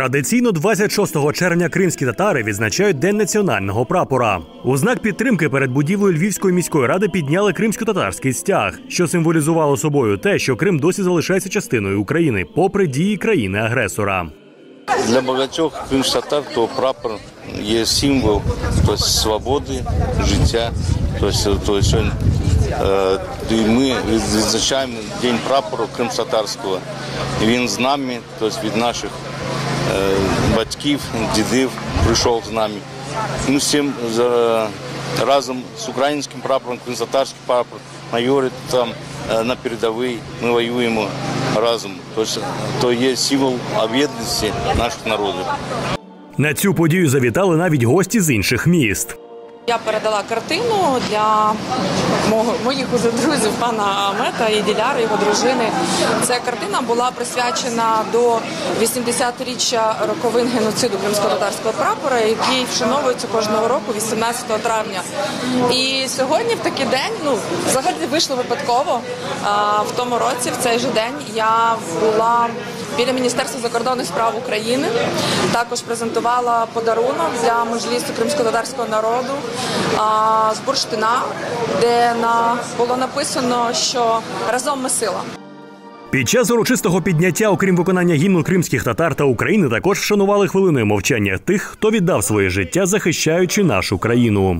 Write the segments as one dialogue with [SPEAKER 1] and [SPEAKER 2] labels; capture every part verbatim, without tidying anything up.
[SPEAKER 1] Традиційно двадцять шостого червня кримські татари відзначають День національного прапора. У знак підтримки перед будівлею Львівської міської ради підняли кримсько-татарський стяг, що символізувало собою те, що Крим досі залишається частиною України, попри дії країни-агресора.
[SPEAKER 2] Для багатьох кримських татар то прапор є символ тобто, свободи, життя. Тобто, тобто, ми відзначаємо День прапору кримсько-татарського. Він з нами, тобто від наших батьків, дідів прийшов з нами. Ми всім разом з українським прапором, кримсько-татарським прапором, майори там на передовій, ми воюємо разом. Тобто, то є символ об'єднаності наших народів.
[SPEAKER 1] На цю подію завітали навіть гості з інших міст.
[SPEAKER 3] Я передала картину для мого, моїх уже друзів, пана Амета і Диляри, його дружини. Ця картина була присвячена до вісімдесятиріччя роковин геноциду кримсько-татарського прапора, який вшановується кожного року, вісімнадцятого травня. І сьогодні, в такий день, ну, взагалі вийшло випадково, а, в тому році, в цей же день, я була біля Міністерства закордонних справ України, також презентувала подарунок для Меджлісу кримсько-татарського народу а, з бурштина, де на, було написано, що разом ми сила.
[SPEAKER 1] Під час урочистого підняття, окрім виконання гімну кримських татар та України, також вшанували хвилиною мовчання тих, хто віддав своє життя, захищаючи нашу країну.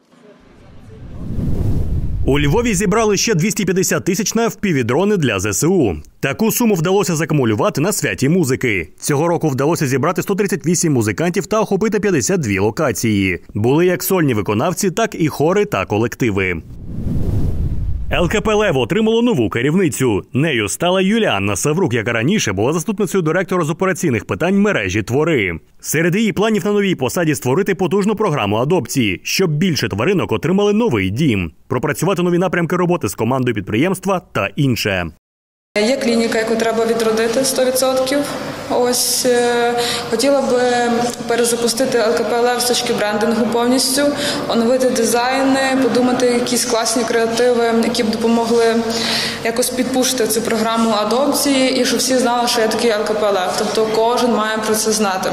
[SPEAKER 1] У Львові зібрали ще двісті п'ятдесят тисяч на еф пі ві-дрони для зе се у. Таку суму вдалося закумулювати на святі музики. Цього року вдалося зібрати сто тридцять вісім музикантів та охопити п'ятдесят дві локації. Були як сольні виконавці, так і хори та колективи. ел ка пе «Лево» отримало нову керівницю. Нею стала Юліанна Саврук, яка раніше була заступницею директора з операційних питань мережі «Твори». Серед її планів на новій посаді створити потужну програму адопції, щоб більше тваринок отримали новий дім, пропрацювати нові напрямки роботи з командою підприємства та інше.
[SPEAKER 4] Є клініка, яку треба відродити сто відсотків. Ось е, хотіла би перезапустити ел ка пе «Лев» з точки брендингу повністю, оновити дизайни, подумати якісь класні креативи, які б допомогли якось підпушити цю програму адопції і щоб всі знали, що є такий ел ка пе «Лев». Тобто кожен має про це знати.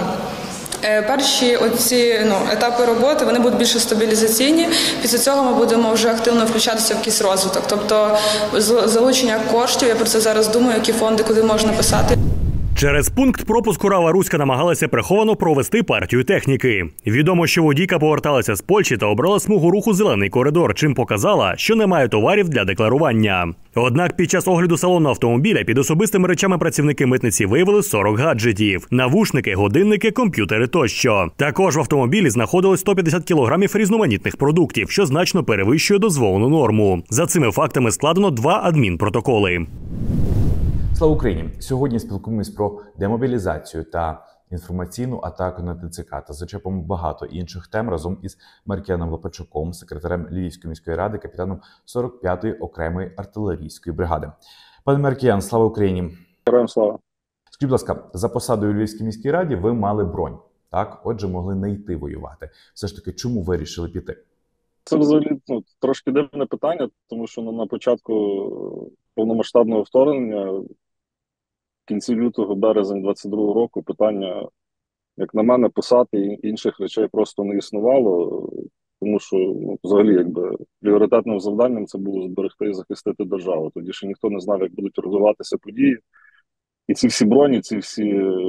[SPEAKER 4] Перші оці ну, етапи роботи, вони будуть більше стабілізаційні. Після цього ми будемо вже активно включатися в якийсь розвиток. Тобто залучення коштів, я про це зараз думаю, які фонди, куди можна писати.
[SPEAKER 1] Через пункт пропуску Рава Руська намагалася приховано провести партію техніки. Відомо, що водійка поверталася з Польщі та обрала смугу руху «Зелений коридор», чим показала, що немає товарів для декларування. Однак під час огляду салону автомобіля під особистими речами працівники митниці виявили сорок гаджетів – навушники, годинники, комп'ютери тощо. Також в автомобілі знаходилось сто п'ятдесят кілограмів різноманітних продуктів, що значно перевищує дозволену норму. За цими фактами складено два адмінпротоколи.
[SPEAKER 5] Слава Україні! Сьогодні спілкуємось про демобілізацію та інформаційну атаку на те це ка та зачепимо багато інших тем разом із Маркіяном Лопачуком, секретарем Львівської міської ради, капітаном сорок п'ятої окремої артилерійської бригади. Пане Маркіян, слава Україні!
[SPEAKER 6] Героям слава!
[SPEAKER 5] Скажіть, будь ласка, за посадою у Львівській міській раді ви мали бронь, так? Отже, могли не йти воювати. Все ж таки, чому вирішили піти?
[SPEAKER 6] Це взагалі ну, трошки дивне питання, тому що ну, на початку повномасштабного вторгнення в кінці лютого, березень двадцять другого року питання, як на мене, посад і інших речей просто не існувало, тому що ну, взагалі якби пріоритетним завданням це було зберегти і захистити державу. Тоді ще ніхто не знав, як будуть розвиватися події. І ці всі броні, ці всі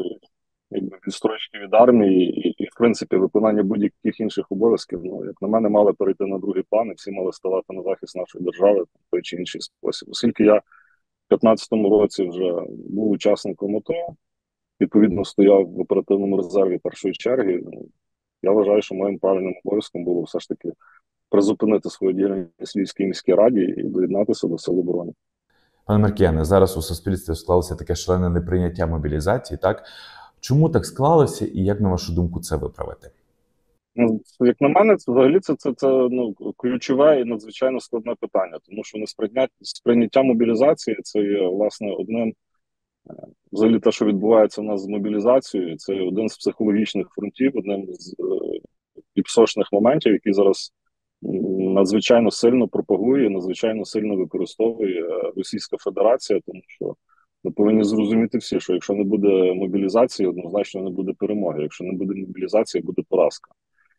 [SPEAKER 6] якби, відстрочки від армії і, і, в принципі, виконання будь-яких інших обов'язків, ну, як на мене, мали перейти на другий план, і всі мали ставати на захист нашої держави в той чи інший спосіб. Оскільки я в п'ятнадцятому році вже був учасником АТО, відповідно стояв в оперативному резерві першої черги, я вважаю, що моїм правильним обов'язком було все ж таки призупинити свою діяльність в Львівській міській раді і доєднатися до Сил оборони.
[SPEAKER 5] Пане Маркіяне, зараз у суспільстві склалося таке шалене неприйняття мобілізації, так? Чому так склалося і як, на вашу думку, це виправити?
[SPEAKER 6] Ну, як на мене, це, взагалі це, це, це ну, ключове і надзвичайно складне питання, тому що несприйняття, сприйняття мобілізації – це є, власне, одним, взагалі те, що відбувається у нас з мобілізацією, це один з психологічних фронтів, одним з е, псошних моментів, який зараз надзвичайно сильно пропагує, надзвичайно сильно використовує Російська Федерація, тому що Ми повинні зрозуміти всі, що якщо не буде мобілізації, однозначно не буде перемоги. Якщо не буде мобілізації, буде поразка.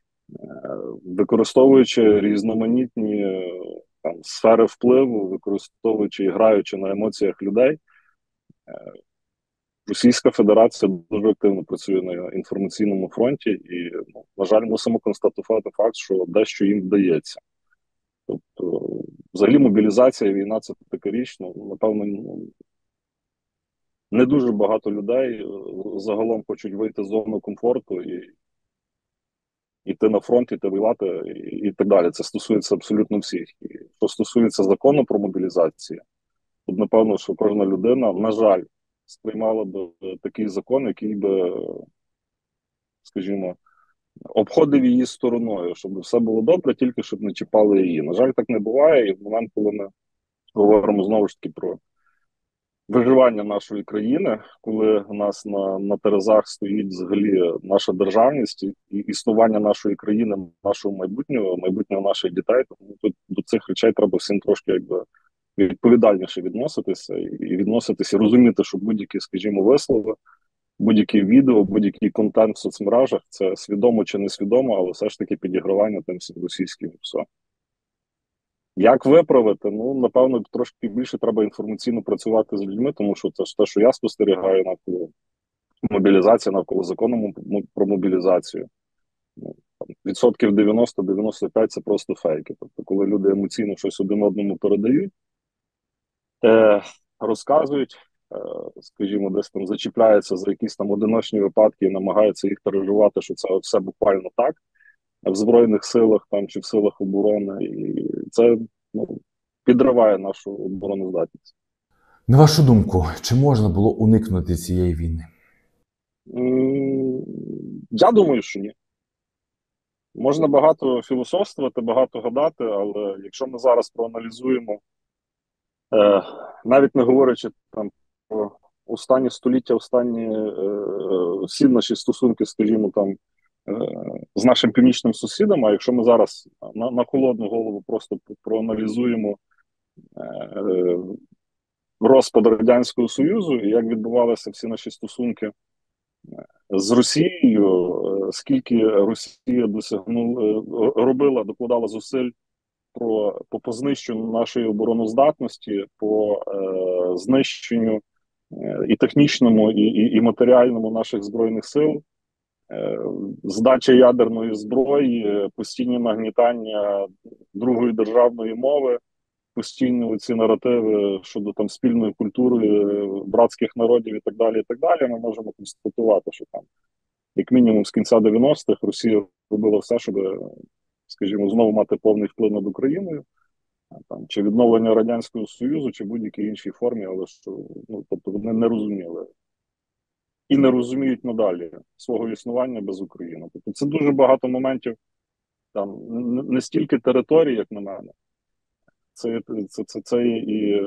[SPEAKER 6] Використовуючи різноманітні е, там сфери впливу, використовуючи і граючи на емоціях людей, е, Російська Федерація дуже активно працює на інформаційному фронті, і, ну, на жаль, мусимо констатувати факт, що дещо їм вдається. Тобто, взагалі, мобілізація, війна це така річ, ну, напевно, ну, не дуже багато людей загалом хочуть вийти з зони комфорту і йти на фронт, іти воювати і, і так далі. Це стосується абсолютно всіх. І що стосується закону про мобілізацію, тут, напевно, що кожна людина, на жаль, сприймала б такий закон, який би, скажімо, обходив її стороною, щоб все було добре, тільки щоб не чіпали її. На жаль, так не буває, і в момент, коли ми говоримо знову ж таки про виживання нашої країни, коли у нас на, на терезах стоїть взагалі наша державність і існування нашої країни, нашого майбутнього, майбутнього наших дітей, тому тут до цих речей треба всім трошки якби відповідальніше відноситися і відноситися, і розуміти, що будь-які, скажімо, вислови, будь-які відео, будь-який контент в соцмережах – це свідомо чи несвідомо, але все ж таки підігравання тим російським і все. Як виправити? Ну, напевно, трошки більше треба інформаційно працювати з людьми, тому що це ж те, що я спостерігаю навколо мобілізації, навколо закону про мобілізацію. Ну, там, відсотків дев'яносто - дев'яносто п'ять – це просто фейки. Тобто, коли люди емоційно щось один одному передають, е, розказують, е, скажімо, десь там зачіпляються за якісь там одиночні випадки і намагаються їх тиражувати, що це все буквально так, в Збройних силах там чи в силах оборони, і це, ну, підриває нашу обороноздатність.
[SPEAKER 5] На вашу думку, чи можна було уникнути цієї війни?
[SPEAKER 6] Я думаю, що ні. Можна багато філософствувати, багато гадати, але якщо ми зараз проаналізуємо, е, навіть не говорячи там про останні століття, останні е, всі наші стосунки, скажімо, там, з нашим північним сусідом, а якщо ми зараз на, на холодну голову просто проаналізуємо е, розпад Радянського Союзу і як відбувалися всі наші стосунки з Росією, е, скільки Росія досягнула, робила, докладала зусиль про, по, по знищенню нашої обороноздатності, по е, знищенню е, і технічному, і, і, і матеріальному наших Збройних сил, здача ядерної зброї, постійні нагнітання другої державної мови, постійні ці наративи щодо там спільної культури братських народів і так далі, і так далі, ми можемо констатувати, що там, як мінімум, з кінця дев'яностих Росія робила все, щоб, скажімо, знову мати повний вплив над Україною, там, чи відновлення Радянського Союзу, чи будь-якій іншій формі, але що, ну, тобто вони не розуміли і не розуміють надалі свого існування без України. Тобто це дуже багато моментів, там не стільки території, як на мене, це, це, це, це і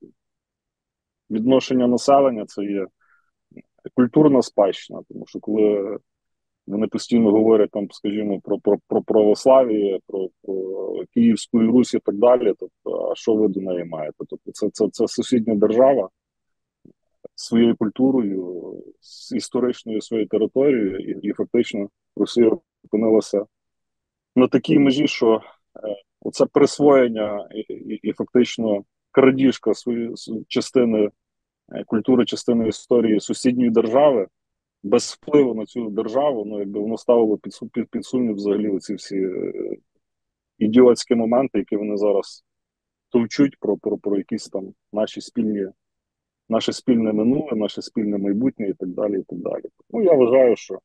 [SPEAKER 6] відношення населення, це є культурна спадщина, тому що коли вони постійно говорять там, скажімо, про, про, про православ'я, про, про Київську Русь і так далі, тобто, а що ви до неї маєте? Тобто це, це, це сусідня держава, своєю культурою, з історичною своєю територією, і, і фактично Росія опинилася на такій межі, що е, оце присвоєння і, і, і фактично крадіжка своєї частини е, культури, частини історії сусідньої держави, без впливу на цю державу, ну якби воно ставило під, під, під сумнів взагалі оці всі е, ідіотські моменти, які вони зараз товчуть про, про, про якісь там наші спільні наше спільне минуле, наше спільне майбутнє і так далі, і так далі. Ну, я вважаю, що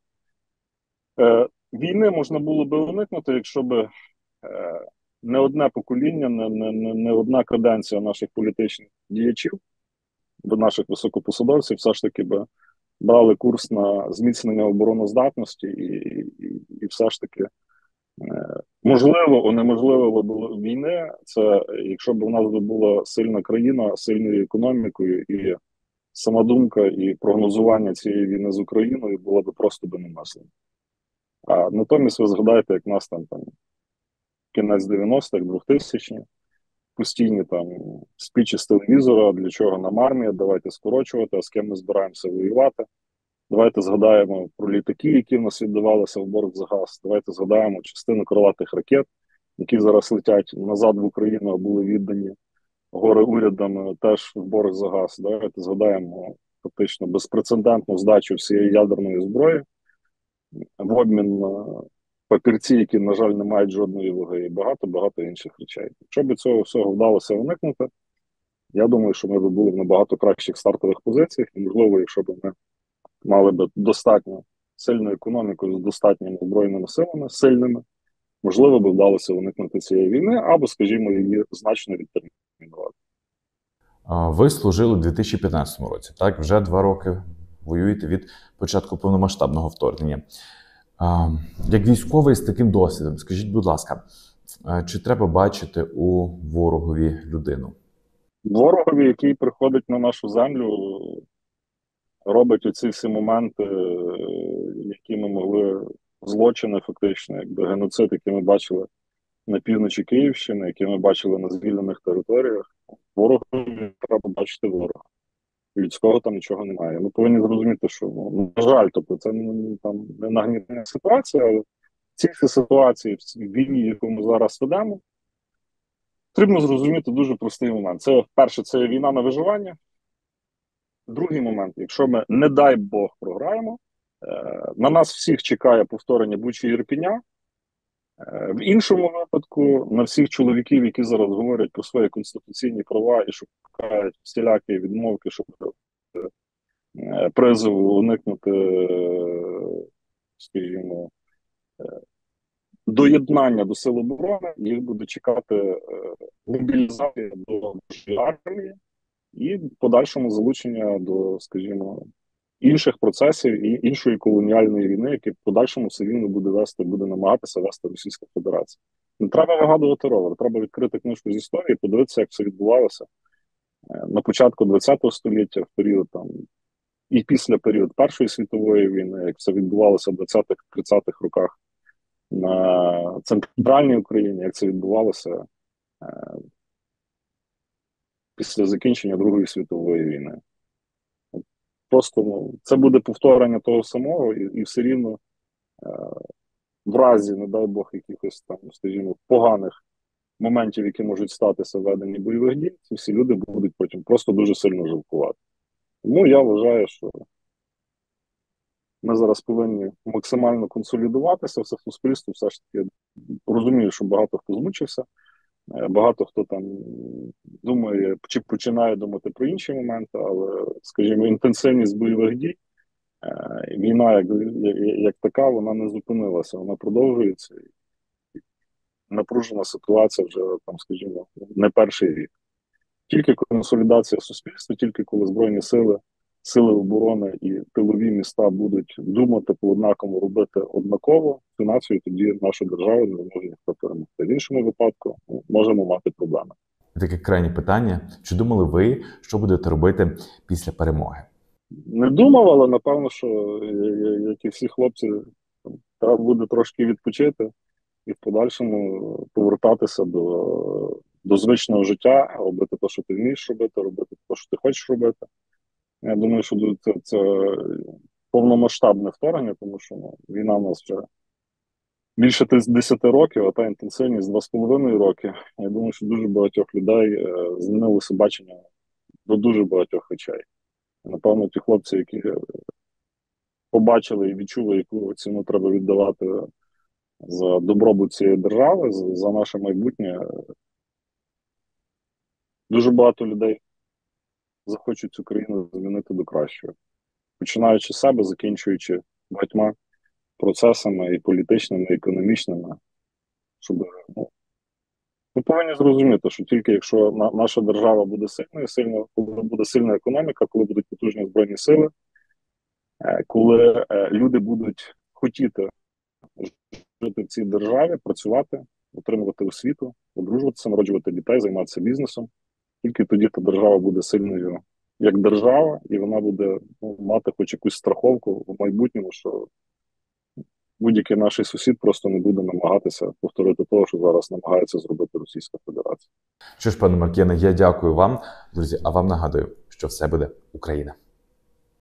[SPEAKER 6] е, війни можна було би уникнути, якщо б е, не одне покоління, не, не, не одна каденція наших політичних діячів, до наших високопосадовців все ж таки би брали курс на зміцнення обороноздатності і, і, і все ж таки е, можливо, унеможливило б війни, це якщо б у нас була сильна країна, сильною економікою, і сама думка і прогнозування цієї війни з Україною було б просто би немислимо. А натомість ви згадаєте, як нас там, там кінець дев'яностих, двохтисячні, постійні там спічі з телевізора, для чого нам армія, давайте скорочувати, а з ким ми збираємося воювати. Давайте згадаємо про літаки, які в нас віддавалися в борг за газ. Давайте згадаємо частину крилатих ракет, які зараз летять назад в Україну, а були віддані горе урядами теж в борг за газ. Давайте згадаємо фактично безпрецедентну здачу всієї ядерної зброї в обмін на папірці, які, на жаль, не мають жодної ваги, і багато-багато інших речей. Якщо б цього всього вдалося уникнути, я думаю, що ми б були в набагато кращих стартових позиціях, і, можливо, якщо б ми мали б достатньо сильну економіку з достатніми збройними силами, сильними, можливо, б вдалося уникнути цієї війни, або, скажімо, її значно відтермінувати.
[SPEAKER 5] Ви служили у дві тисячі п'ятнадцятому році, так? Вже два роки воюєте від початку повномасштабного вторгнення. Як військовий з таким досвідом, скажіть, будь ласка, чи треба бачити у ворогові людину?
[SPEAKER 6] Ворогові, який приходить на нашу землю, робить оці всі моменти, які ми могли, злочини фактично, якби геноцид, який ми бачили на півночі Київщини, які ми бачили на звільнених територіях. Ворогові треба бачити ворога. Людського там нічого немає. Ми повинні зрозуміти, що, ну, на жаль, тобто це не, там, не нагнітна ситуація, але в цій ситуації, в цій війні, яку ми зараз ведемо, потрібно зрозуміти дуже простий момент. Це, перше, це війна на виживання. Другий момент, якщо ми, не дай Бог, програємо, е, на нас всіх чекає повторення Бучі і Ірпеня. Е, в іншому випадку, на всіх чоловіків, які зараз говорять про свої конституційні права і шукають всілякі відмовки, щоб е, призову уникнути, е, скажімо, е, доєднання до Сил оборони, їх буде чекати е, мобілізація до армії і подальшому залучення до, скажімо, інших процесів і іншої колоніальної війни, які в подальшому все рівно буде вести, буде намагатися вести Російська Федерація. Не треба вигадувати ровер, треба відкрити книжку з історії, подивитися, як все відбувалося на початку ХХ століття, в період там, і після період Першої світової війни, як все відбувалося в двадцятих-тридцятих роках на центральній Україні, як це відбувалося після закінчення Другої світової війни. Просто, ну, це буде повторення того самого, і, і все рівно е, в разі, не дай Бог, якихось там, скажімо, поганих моментів, які можуть статися в веденні бойових дій, ці всі люди будуть потім просто дуже сильно жалкувати. Тому я вважаю, що ми зараз повинні максимально консолідуватися, все суспільство все ж таки розумію, що багато хто змучився. Багато хто там думає, чи починає думати про інші моменти, але, скажімо, інтенсивність бойових дій, війна як, як така, вона не зупинилася, вона продовжується. Напружена ситуація вже, там, скажімо, не перший рік. Тільки консолідація суспільства, тільки коли Збройні сили, сили оборони і тилові міста будуть думати по однаково, робити однаково цю націю, тоді нашу державу не зможе ніхто перемогти. В іншому випадку можемо мати проблеми.
[SPEAKER 5] Таке крайнє питання. Чи думали ви, що будете робити після перемоги?
[SPEAKER 6] Не думав, але напевно, що, як і всі хлопці, треба буде трошки відпочити і в подальшому повертатися до, до звичного життя, робити те, що ти вмієш робити, робити те, що ти хочеш робити. Я думаю, що це, це повномасштабне вторгнення, тому що, ну, війна в нас вже більше десяти років, а та інтенсивність два з половиною роки. Я думаю, що дуже багатьох людей е, змінилося бачення до дуже багатьох речей. Напевно, ті хлопці, які побачили і відчули, яку ціну треба віддавати за добробут цієї держави, за, за наше майбутнє, дуже багато людей захочуть цю країну змінити до кращого. Починаючи з себе, закінчуючи багатьма процесами і політичними, і економічними. Щоб, ну, ми повинні зрозуміти, що тільки якщо на, наша держава буде сильною, сильно, коли буде сильна економіка, коли будуть потужні збройні сили, е, коли е, люди будуть хотіти жити в цій державі, працювати, отримувати освіту, одружуватися, народжувати дітей, займатися бізнесом, тільки тоді та держава буде сильною як держава, і вона буде, ну, мати хоч якусь страховку в майбутньому, що будь-який наш сусід просто не буде намагатися повторити того, що зараз намагається зробити Російська Федерація.
[SPEAKER 5] Що ж, пане Маркіяне, я дякую вам. Друзі, а вам нагадую, що все буде Україна.